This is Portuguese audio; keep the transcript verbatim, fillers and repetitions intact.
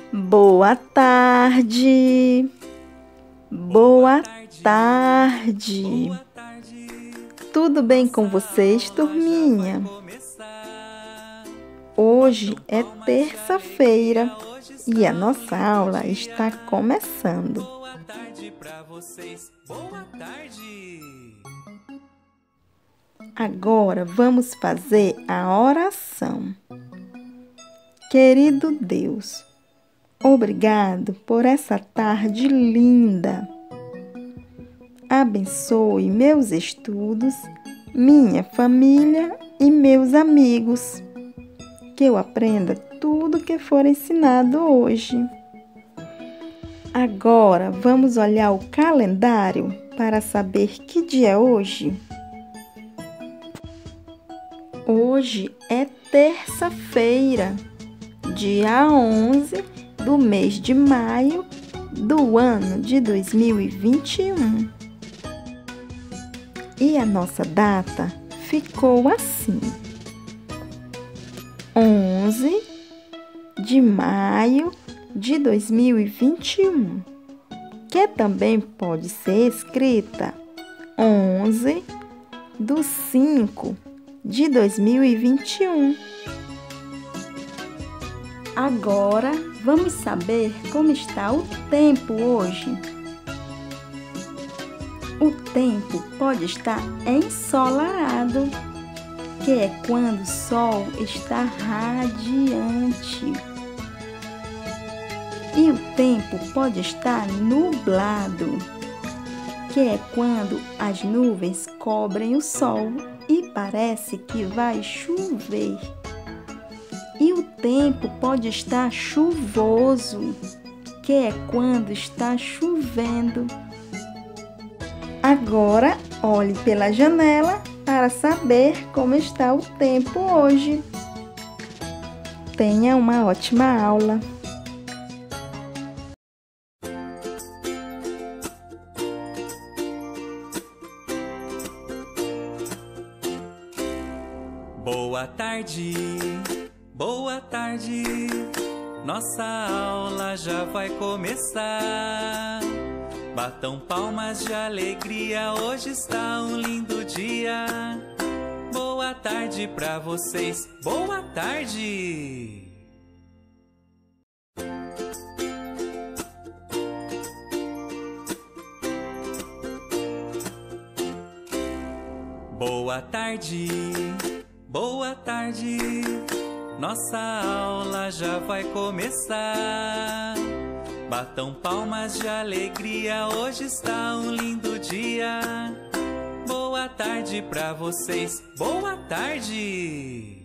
Boa tarde. Boa tarde. Tudo bem com vocês, turminha? Hoje é terça-feira e a nossa aula está começando. Boa tarde para vocês. Boa tarde. Agora vamos fazer a oração. Querido Deus, obrigado por essa tarde linda. Abençoe meus estudos, minha família e meus amigos. Que eu aprenda tudo que for ensinado hoje. Agora vamos olhar o calendário para saber que dia é hoje. Hoje é terça-feira, dia onze do mês de maio do ano de dois mil e vinte e um. E a nossa data ficou assim: onze de maio de dois mil e vinte e um, que também pode ser escrita onze do cinco de dois mil e vinte e um. Agora vamos saber como está o tempo hoje. O tempo pode estar ensolarado, que é quando o sol está radiante. E o tempo pode estar nublado, que é quando as nuvens cobrem o sol e parece que vai chover. E o tempo pode estar chuvoso, que é quando está chovendo. Agora, olhe pela janela para saber como está o tempo hoje. Tenha uma ótima aula. Boa tarde, boa tarde. Nossa aula já vai começar. Batam palmas de alegria, hoje está um lindo dia. Boa tarde pra vocês, boa tarde. Boa tarde, boa tarde. Nossa aula já vai começar. Batam palmas de alegria, hoje está um lindo dia. Boa tarde pra vocês, boa tarde.